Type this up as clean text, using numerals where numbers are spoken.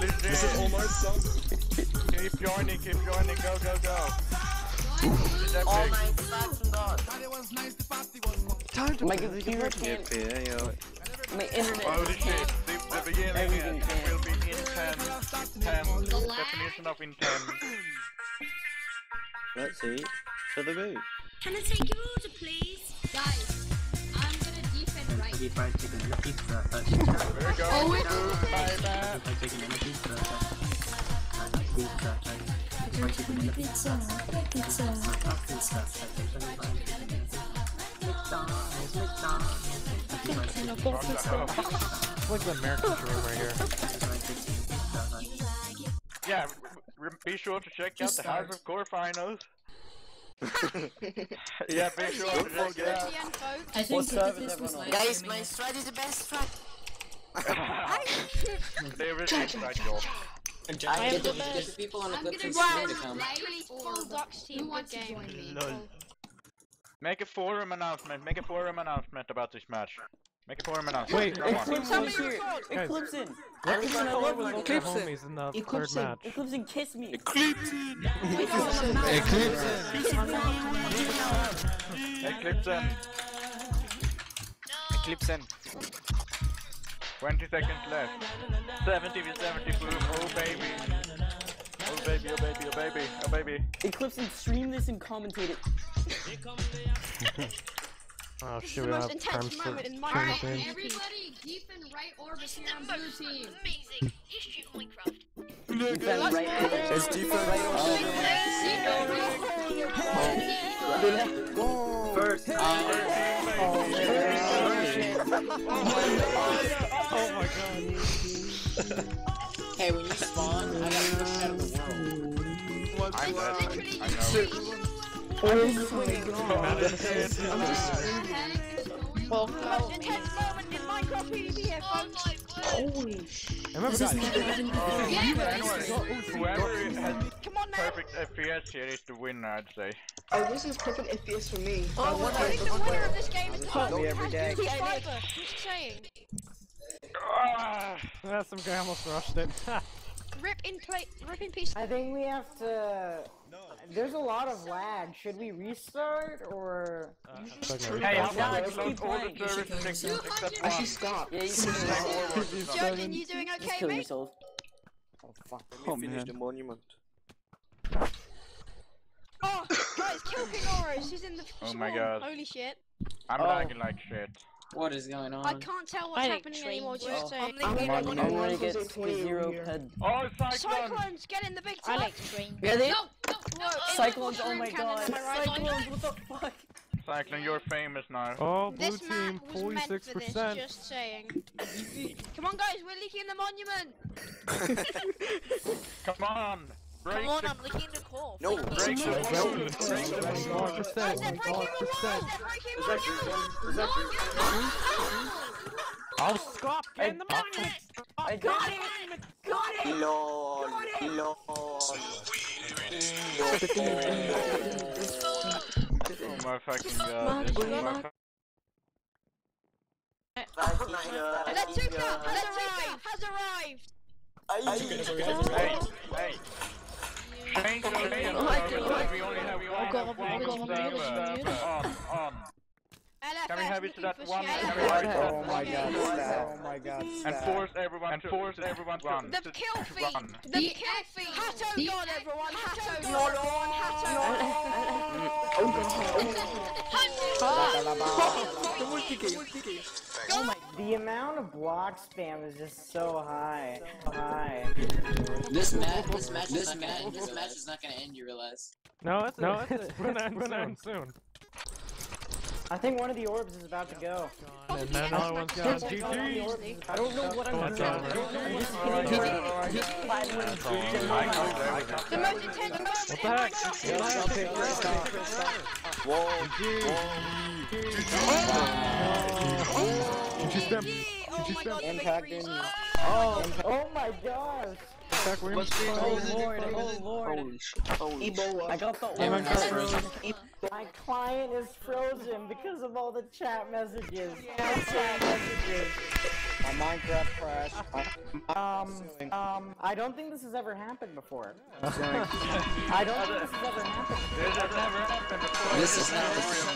Holy shit! This is Omar's song. Keep joining, go, go, go! All night stacks and dots. Time to My computer can't. My internet Holy shit! can't. The beginning Everything will be intense. Definition of intense. Let's see. To the boot. Can I take your order, please? Guys, I'm gonna defend right. There we go. Oh, wait. Bye, bye. Like the American room right here. Yeah, be sure to check out the House of Core finals. Yeah, be sure to check it out. I think this was like Guys, my strat is the best strat. They really tried to go. Get the people on the clip to come. literally full Ducks team. Good game. Make a forum announcement. Make a forum announcement about this match. Make a forum announcement. Wait, Come on. Eclipse here. Eclipse in. Eclipse in. I love you. Eclipse homies in the third Eclipse in. match. Eclipse in. Kiss me. Eclipse! Eclipse. Eclipse! 20 seconds left. 70 with 70 boom. Oh baby. Oh baby, oh baby, oh baby, oh baby. Eclipse and stream this and commentate it. Oh This is shit, the we most have intense terms for moment in my change life. names. Everybody, deep and right orbit here on blue team. Amazing history of Minecraft. Defend right. It's different right First. Oh my god. Hey, when you spawn, I got pushed out of the world. I'm dead. I know. Oh my Well, the most intense moment in Minecraft PvP here, folks. Holy shit. Remember guys, Whoever has Come on now. perfect FPS here is the winner, I'd say. Oh, this is perfect FPS for me. I think the winner of this game is Call me every day. Sniper. Just saying. that's some guy almost rushed it. Rip in peace. I think we have to. There's a lot of lag. Should we restart or? Hey, how No, about just we keep close all the playing. servers except I one? should stop. Yeah, you can Jordan, you doing just okay, kill mate? yourself. Oh fuck. Oh, finish the monument. Oh, guys, kill King Oros. He's in the Oh my swarm. god. Holy shit. I'm lagging like shit. What is going on? I can't tell what's happening anymore. Just saying. I'm gonna get zero head. Oh, Cyclone! Cyclones, get in the big time. Really? Whoa, Cyclones, oh mushroom my cannon, god. am I right? Cyclones, what the fuck? Cyclone, you're famous now. Oh, blue This team, map was meant for this, 46%. just saying. Come on, guys, we're leaking the monument. Come on! Break Come on, the... I'm licking the core. No. Break the... Guys, they're breaking the 25%, wall. 25%. They're breaking the wall. I'll stop getting the monument! I got it! Got it! LOL. LOL. Oh my fucking god. Oh my Letuka has arrived. Hey, hey. Change your name, Oh my God. we only have one server. On. Can we have it to that one? Can we have it? Oh my god. Oh my god. And force everyone to run. The to kill feed. run. The kill feed. Hatto God, everyone. Hatto Oh my. The amount of block spam is just so high. This match is not gonna end, you realize. No, it's gonna end soon. I think one of the orbs is about to go. And then another one's gone. GG! I don't know what I'm doing. That's over. The most intense moment What in the heck? Minecraft. Whoa. Impact in. Oh my gosh. Attack wins. Oh lord. Holy shit. Holy shit. I got the Hey, orb. Minecraft. My client is frozen because of all the chat messages. Chat messages. Minecraft crash. I don't think this has ever happened before. I don't think this has ever happened. This has never happened before. This is not the